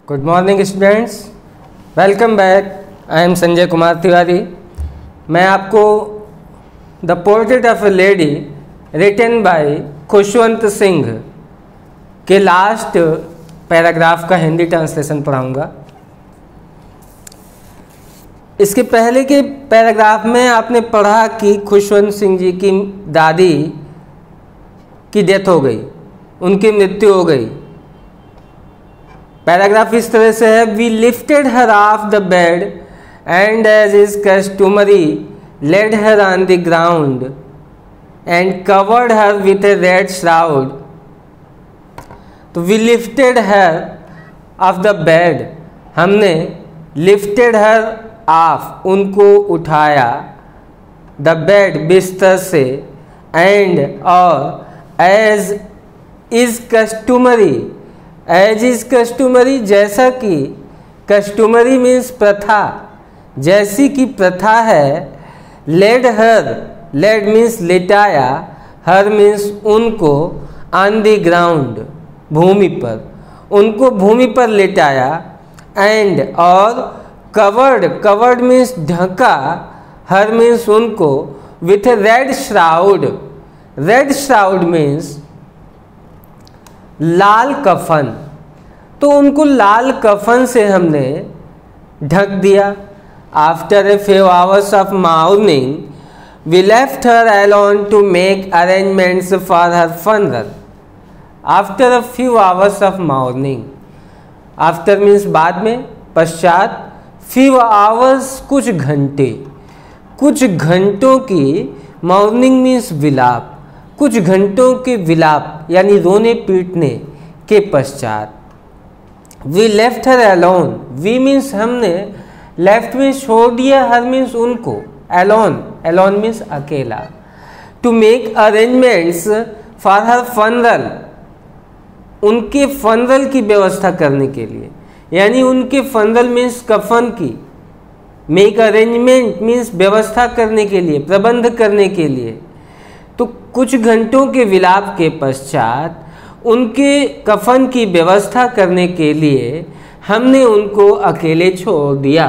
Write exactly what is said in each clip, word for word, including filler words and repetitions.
Good morning students, welcome back. I am Sanjay Kumar Tiwari. मैं आपको The portrait of a Lady written by Khushwant Singh के last paragraph का Hindi translation पढ़ाऊंगा। इसके पहले के पैराग्राफ में आपने पढ़ा कि खुशवंत सिंह जी की दादी की डेथ हो गई, उनकी मृत्यु हो गई। पैराग्राफ इस तरह से है, we lifted her off the bed and as is customary laid her on the ground and covered her with a red shroud. तो we lifted her off the bed, हमने लिफ्टेड हर ऑफ, उनको उठाया, the bed, बिस्तर से, and और as is customary, as is customary, जैसा कि, customary means प्रथा, जैसी कि प्रथा है, लेड हर, लेड मीन्स लिटाया, हर मीन्स उनको, ऑन द ग्राउंड, भूमि पर, उनको भूमि पर लिटाया, एंड और कवर्ड, कवर्ड मीन्स ढका, हर मीन्स उनको, with a red shroud, red shroud means लाल कफन, तो उनको लाल कफन से हमने ढक दिया। After a few hours of morning we left her alone to make arrangements for her funeral. After a few hours of morning, after means बाद में, पश्चात, फ्यू आवर्स कुछ घंटे, कुछ घंटों की, मॉर्निंग मीन्स विलाप, कुछ घंटों के विलाप यानी रोने पीटने के पश्चात, we left her alone, we means हमने, लेफ्ट मीन्स छोड़ दिया, हर मीन्स उनको, अलोन, अलोन मीन्स अकेला, to make arrangements for her funeral, उनके फनरल की व्यवस्था करने के लिए, यानी उनके फनरल मीन्स कफन की, मेक अरेंजमेंट मीन्स व्यवस्था करने के लिए, प्रबंध करने के लिए। तो कुछ घंटों के विलाप के पश्चात उनके कफन की व्यवस्था करने के लिए हमने उनको अकेले छोड़ दिया।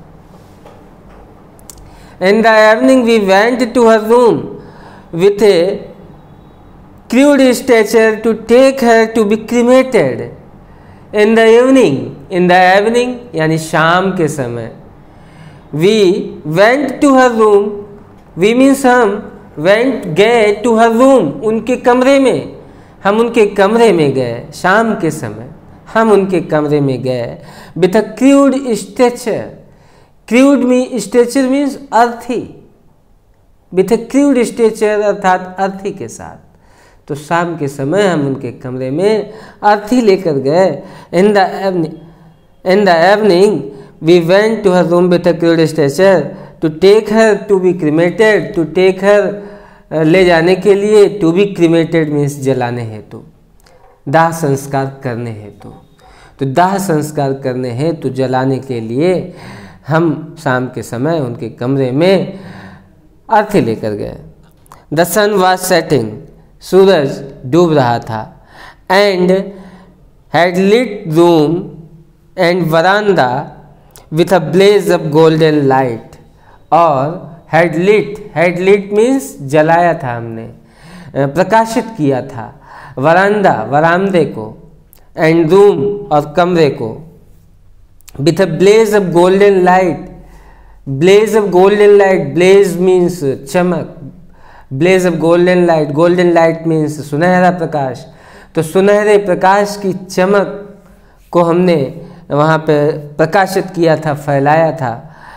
In the evening we went to her room with a crude stretcher to take her to be cremated. In the evening, in the evening यानी शाम के समय, we went to her room, we means हम went, गए, to her room, उनके कमरे में, हम उनके कमरे में गए, शाम के समय हम उनके कमरे में गए, with a crude stretcher, crude me stretcher means अर्थी, विथ अ क्रूड स्ट्रेचर अर्थात अर्थी के साथ। तो शाम के समय हम उनके कमरे में अर्थी लेकर गए। In the evening, in the evening we went to her room with a crude stretcher to take her to be cremated, to take her ले जाने के लिए, टू बी क्रीमेटेड मीन्स जलाने हेतु, दाह संस्कार करने हेतु। तो दाह संस्कार करने हेतु, जलाने के लिए हम शाम के समय उनके कमरे में अर्थी लेकर गए। द सन वॉज सेटिंग, सूरज डूब रहा था, and had lit room and veranda with a blaze of golden light, और had lit, had lit means जलाया था हमने, प्रकाशित किया था, वरांडा, वरामदे को, एंड रूम और कमरे को, with a blaze of golden light, blaze of golden light, blaze means चमक, blaze of golden light, golden light means सुनहरा प्रकाश, तो सुनहरे प्रकाश की चमक को हमने वहाँ पे प्रकाशित किया था, फैलाया था।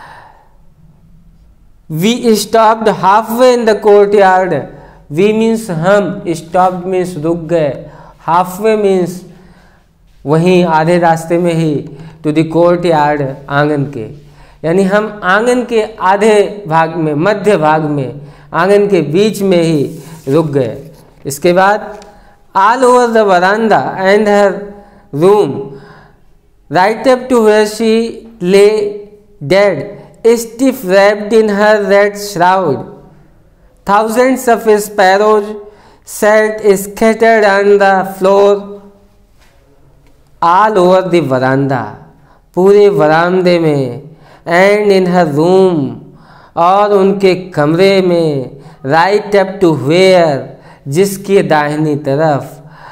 We stopped halfway in the courtyard. We means हम, stopped means रुक गए, halfway means वहीं आधे रास्ते में ही, to the courtyard आंगन के, यानी हम आंगन के आधे भाग में, मध्य भाग में, आंगन के बीच में ही रुक गए। इसके बाद all over the veranda and her room, right up to where she lay dead, stiff wrapped in her red shroud, thousands of sparrows sat scattered on the floor all over the veranda, पूरे वरांडे में, and in her room, और उनके कमरे में, right up to where, जिसके दाहिनी तरफ,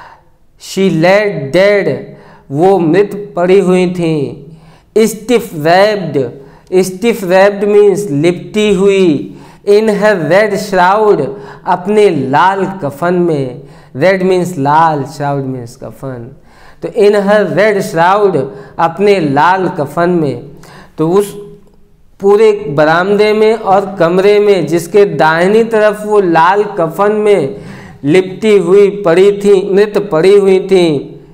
शी लेड डेड, वो मृत पड़ी हुई थी, stiff wrapped, stiff wrapped means लिपटी हुई, इन हर रेड श्राउड, अपने लाल कफन में, रेड मीन्स लाल, श्राउड मीन्स कफन, तो इन हर रेड श्राउड, अपने लाल कफन में। तो उस पूरे बरामदे में और कमरे में जिसके दाहिनी तरफ वो लाल कफन में लिपटी हुई पड़ी थी, मृत पड़ी हुई थी,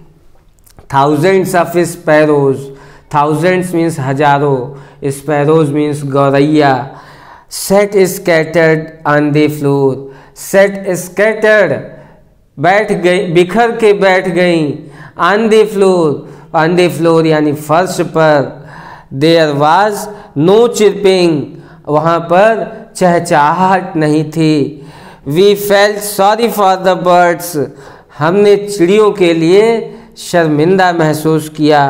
thousands of sparrows, thousands means हजारों, स्पैरोज मीन्स गौरैया, sat scattered on the floor, sat scattered, बैठ गई, बिखर के बैठ गई, on the floor, on the floor यानी फर्श पर, देयर वाज नो चिरपिंग, वहाँ पर चहचहाहट नहीं थी, we felt sorry for the birds, हमने चिड़ियों के लिए शर्मिंदा महसूस किया,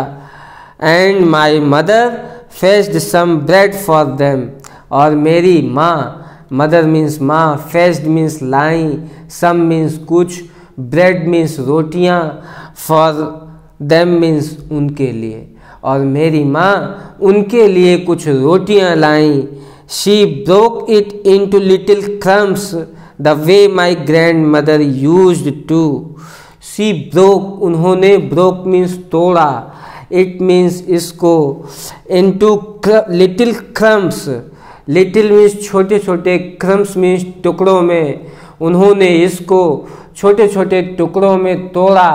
and my mother fetched some bread for them, और मेरी माँ, मदर मीन्स माँ, फेस्ड मीन्स लाई, सम मीन्स कुछ, ब्रेड मीन्स रोटियाँ, फॉर देम मीन्स उनके लिए, और मेरी माँ उनके लिए कुछ रोटियाँ लाईं, she broke it into little crumbs the way my grandmother used to, she broke, उन्होंने, ब्रोक मीन्स तोड़ा, इट मीन्स इसको, into little crumbs, little means छोटे छोटे, क्रम्स मीन्स टुकड़ों में, उन्होंने इसको छोटे छोटे टुकड़ों में तोड़ा,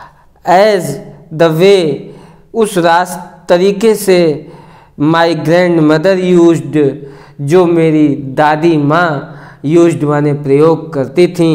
एज द वे, उस रास तरीके से, माई ग्रैंड मदर यूज्ड, जो मेरी दादी माँ यूज्ड माने प्रयोग करती थी,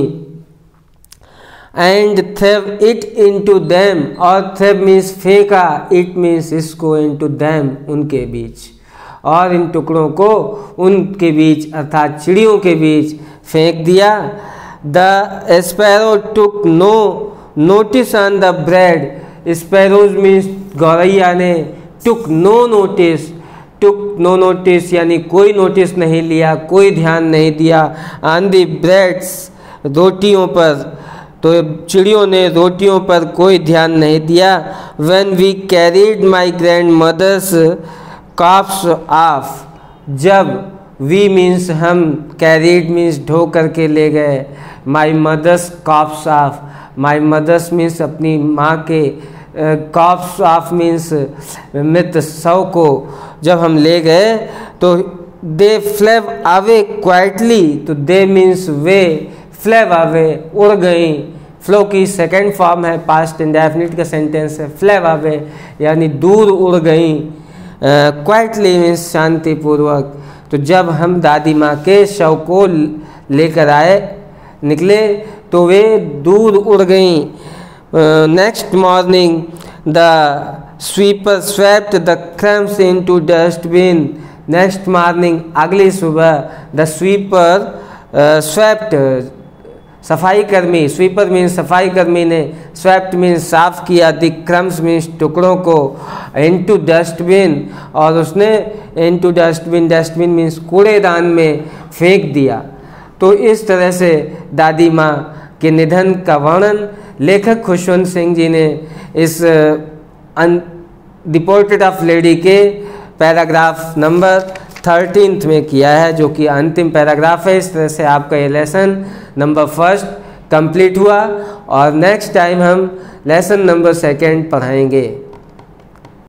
and threw it into them, और थ्रेव मीन्स फेंका, इट मीन्स इसको, इनटू देम उनके बीच, और इन टुकड़ों को उनके बीच अर्थात चिड़ियों के बीच फेंक दिया। The sparrow took no notice on the bread, sparrows means गौरैया ने, took no notice, took no notice यानी कोई नोटिस नहीं लिया, कोई ध्यान नहीं दिया, ऑन दी ब्रेड्स, रोटियों पर, तो चिड़ियों ने रोटियों पर कोई ध्यान नहीं दिया। When we carried my grandmother's corpse off, जब, वी मीन्स हम, कैरीड मीन्स ढो करके ले गए, my mother's corpse off, my mother's means अपनी माँ के, कॉप्स ऑफ मीन्स मृत शव को जब हम ले गए, तो दे फ्लेव अवे क्वाइटली, तो दे मीन्स वे, फ्लेव अवे उड़ गई, फ्लो की सेकेंड फॉर्म है, पास्ट इंडेफिनिट का सेंटेंस है, फ्लेव अवे यानी दूर उड़ गई, क्वाइटली मीन्स शांतिपूर्वक। तो जब हम दादी माँ के शव को लेकर आए, निकले, तो वे दूर उड़ गई। Next morning the sweeper swept the crumbs into dustbin, next morning अगली सुबह, द स्वीपर स्वेप्ट सफाई कर्मी, स्वीपर मीन्स सफाई कर्मी ने, स्वेप्ट मीन्स साफ किया, द क्रम्स मीन्स टुकड़ों को, इनटू डस्टबिन, और उसने इनटू डस्टबिन, डस्टबिन मीन्स कूड़ेदान में फेंक दिया। तो इस तरह से दादी माँ के निधन का वर्णन लेखक खुशवंत सिंह जी ने इस द पोर्ट्रेट ऑफ लेडी के पैराग्राफ नंबर थर्टीन्थ में किया है, जो कि अंतिम पैराग्राफ है। इस तरह से आपका ये लेसन नंबर फर्स्ट कंप्लीट हुआ, और नेक्स्ट टाइम हम लेसन नंबर सेकंड पढ़ाएंगे।